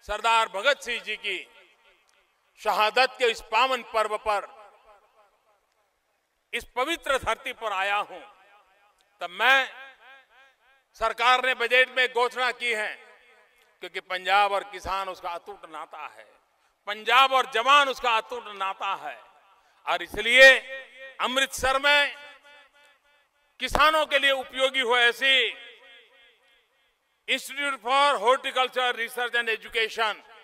सरदार भगत सिंह जी की शहादत के इस पावन पर्व पर इस पवित्र धरती पर आया हूं, तब मैं सरकार ने बजट में घोषणा की है, क्योंकि पंजाब और किसान उसका अटूट नाता है, पंजाब और जवान उसका अटूट नाता है। और इसलिए अमृतसर में किसानों के लिए उपयोगी हो ऐसी institute for horticulture research and education